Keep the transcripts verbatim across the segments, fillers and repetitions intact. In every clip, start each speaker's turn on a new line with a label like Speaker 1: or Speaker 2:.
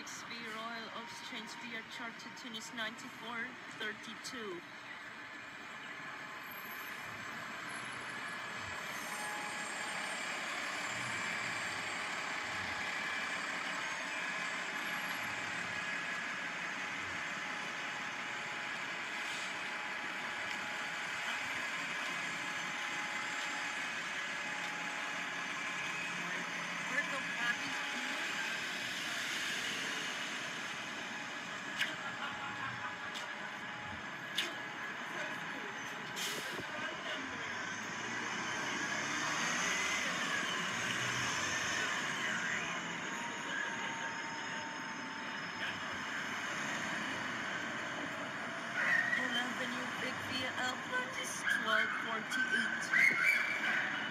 Speaker 1: X B Royal Exchange via charter Tunis ninety-four thirty-two. Avenue, Big Via Outlet is twelve forty-eight.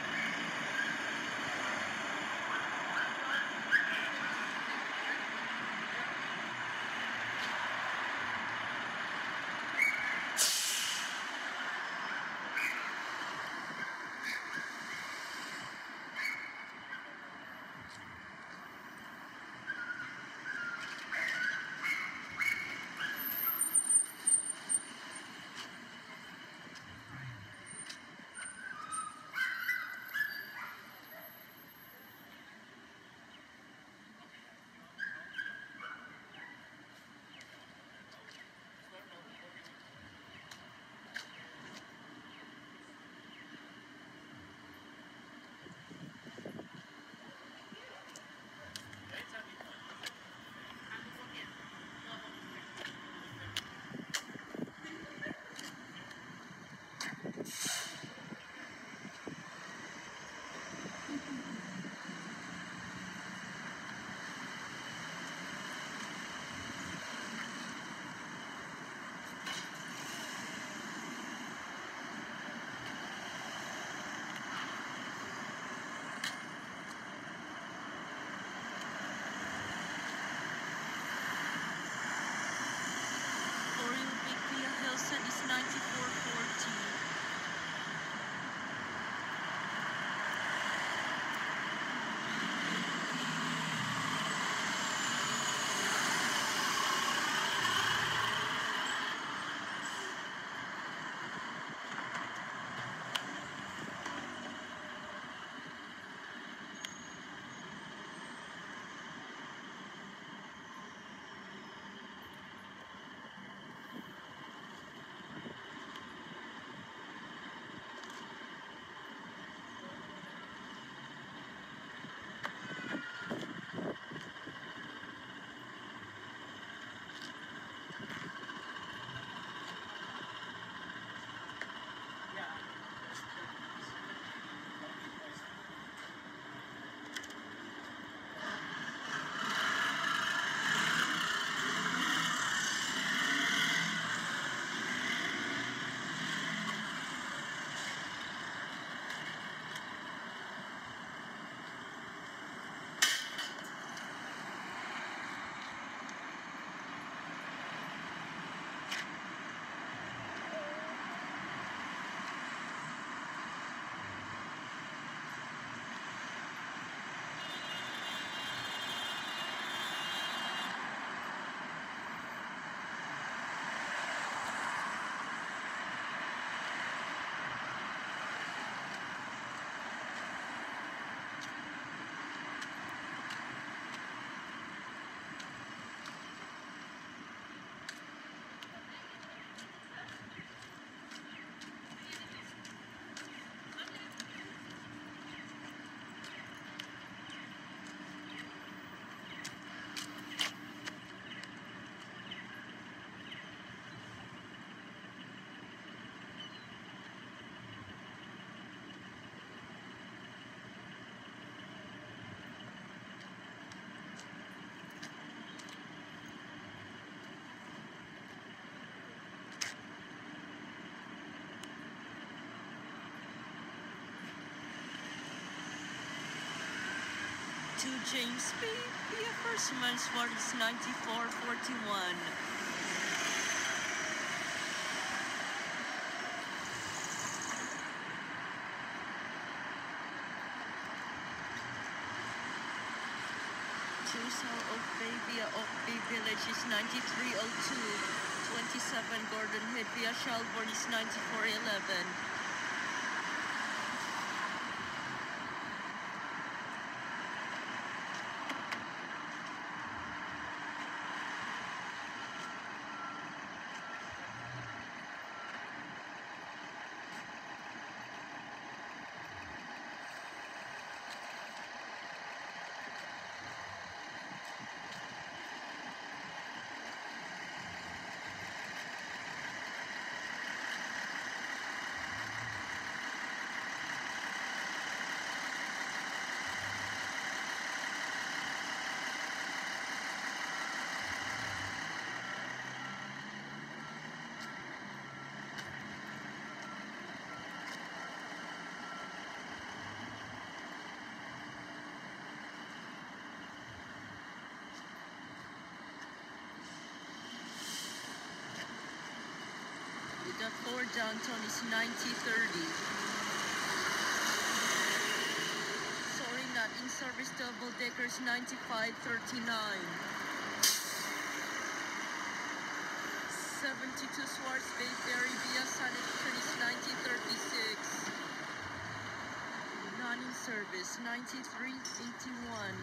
Speaker 1: Oriel Big Via Hillside is ninety-four forty. To James B. Via First Mansford is ninety-four forty-one. to South Oak Bay via Oak Bay Village is ninety-three oh two. twenty-seven Gordon Head via Shelbourne is ninety-four eleven. The four downtown is ninety thirty. Sorry, not in service. Double deckers ninety-five thirty-nine. seventy-two Swartz Bay Ferry via Sanetton is ninety thirty-six. Not in service ninety-three eighty-one.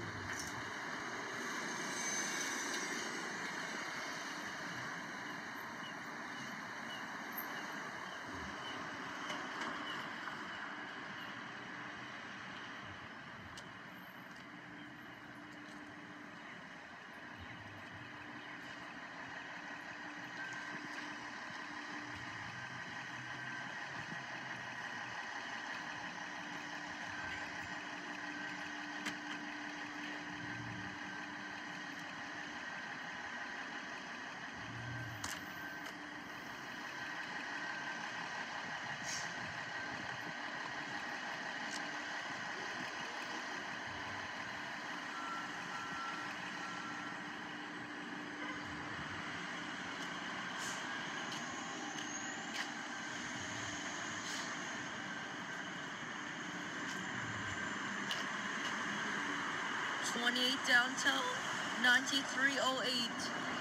Speaker 1: twenty-eight downtown, ninety-three oh eight.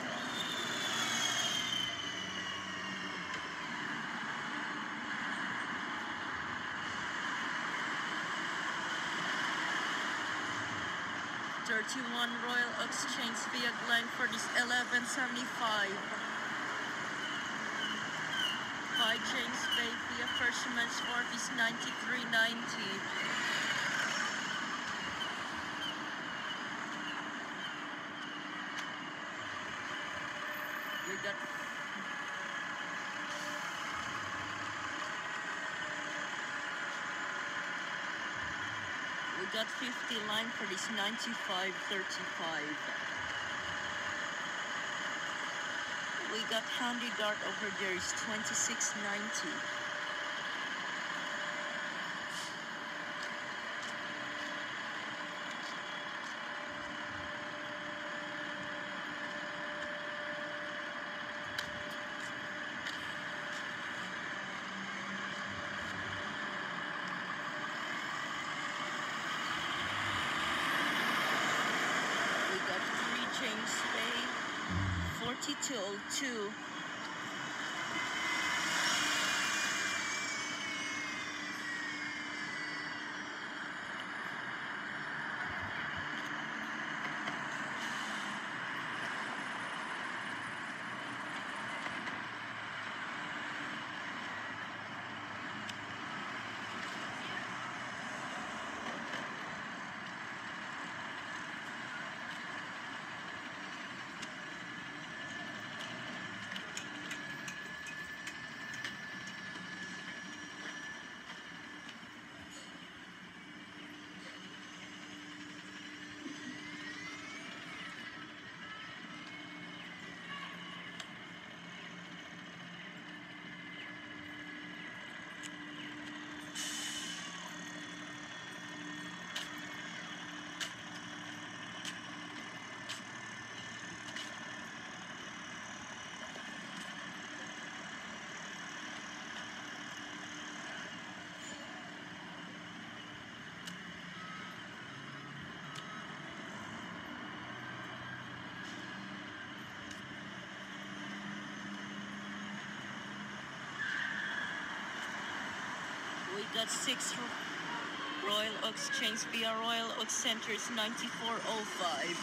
Speaker 1: thirty-one Royal Exchange via Glenford is eleven seventy-five. five James Bay via Fisherman's Wharf is ninety-three ninety. We got we got fifty line for this ninety-five thirty-five. We got Handy Dart over there is twenty-six ninety. James Bay, forty-two oh two. That's six Royal Oaks Chains via Royal Oaks Center is ninety-four oh five.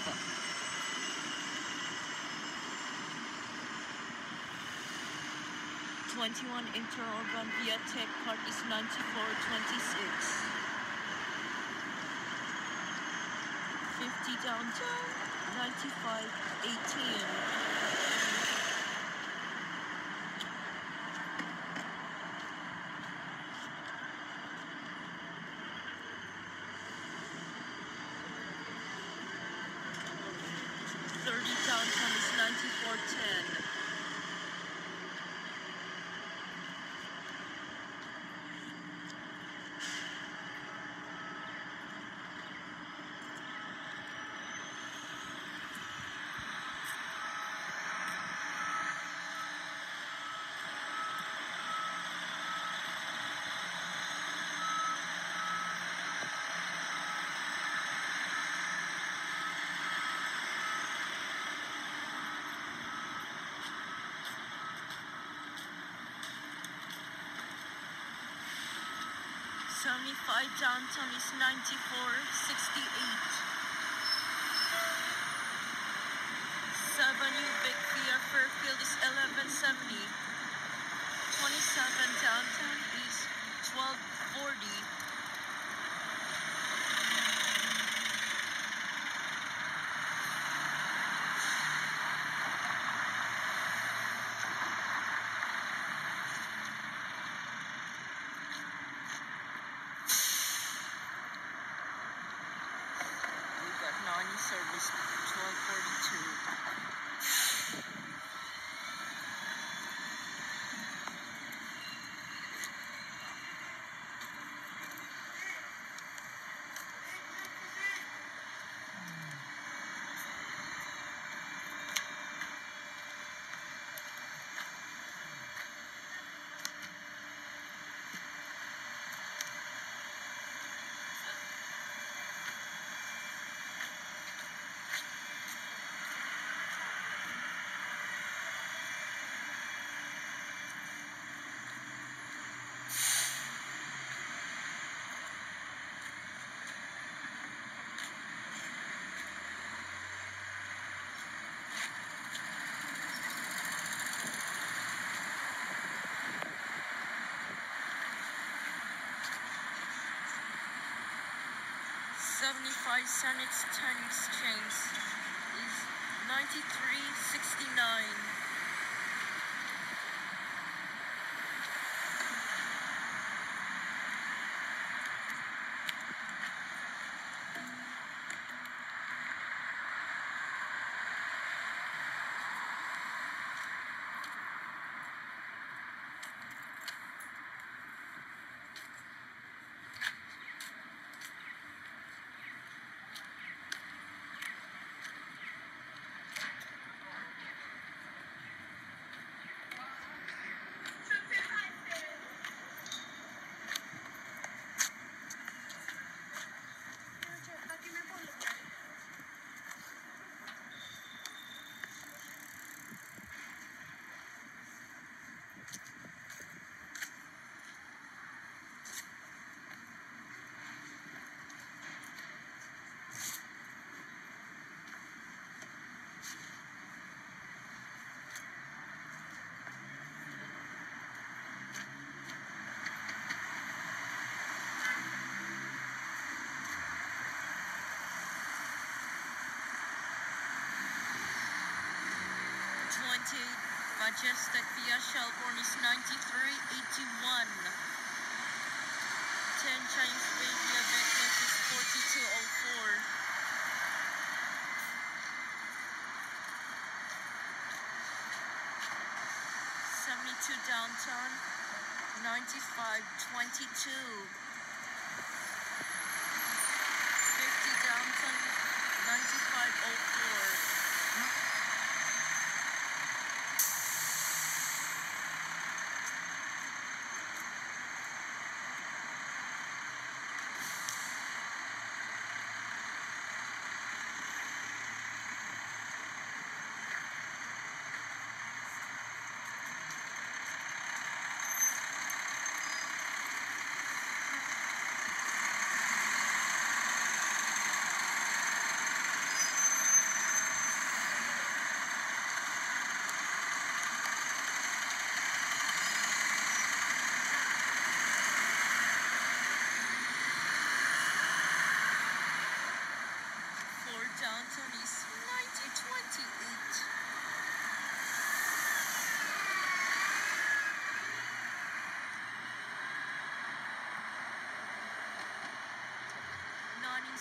Speaker 1: twenty-one Interurban via Tech Park is ninety-four twenty-six. fifty downtown, ninety-five eighteen. thirty downtown is ninety-four ten. seventy-five downtown is ninety-four sixty-eight. seven Ubic via Fairfield is eleven seventy. twenty-seven downtown is twelve forty. Service twelve forty-two. seventy-five Senate's ten Exchange is ninety-three sixty-nine. Majestic via Shelbourne is ninety-three eighty-one. ten Chinese Bay via Beckless is forty-two oh four. seventy-two downtown, ninety-five twenty-two. fifty downtown, ninety-five oh four.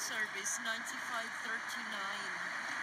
Speaker 1: service, ninety-five thirty-nine.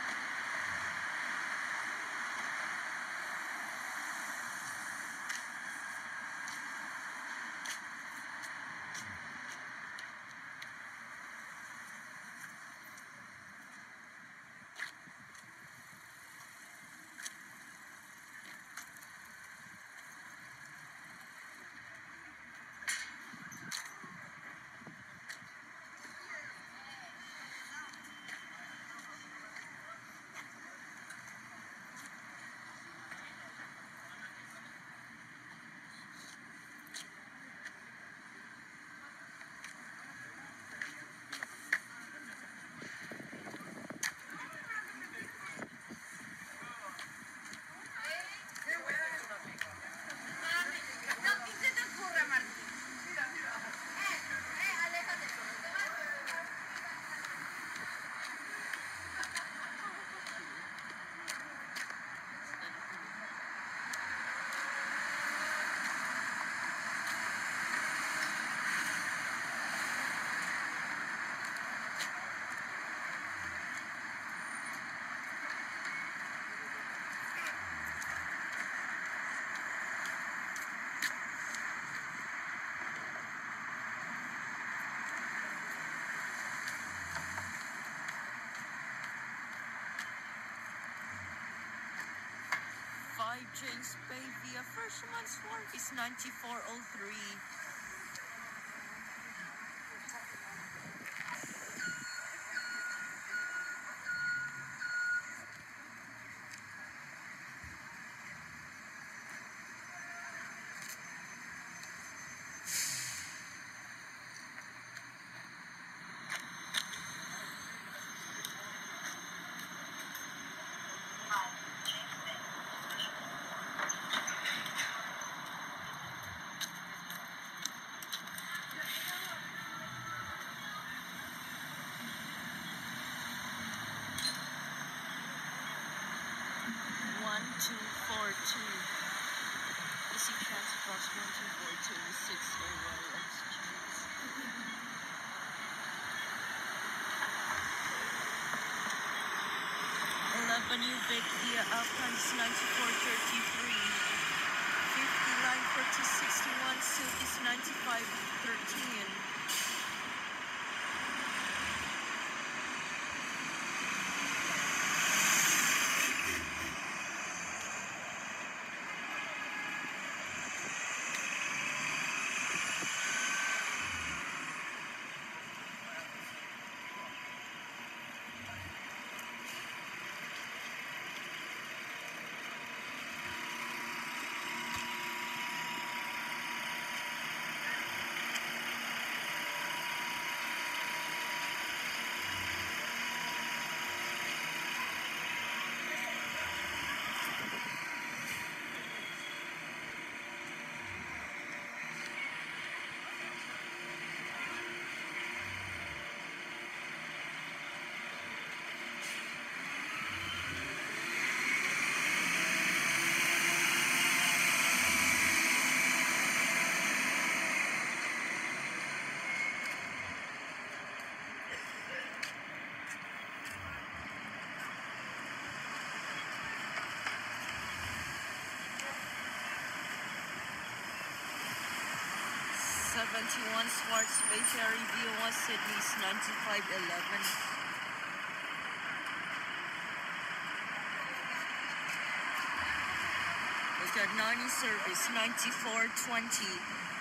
Speaker 1: five James Bay via Fisherman's Wharf is ninety-four oh three. one two four two. Easy Transport one two four two six A Y Street. eleven Ubic via Alpines ninety-four thirty-three. fifty line forty sixty-one Silk is ninety-five thirteen. seventy-one Swartz Bay Ferry via West Sydney is ninety-five eleven. Look at ninety service ninety-four twenty.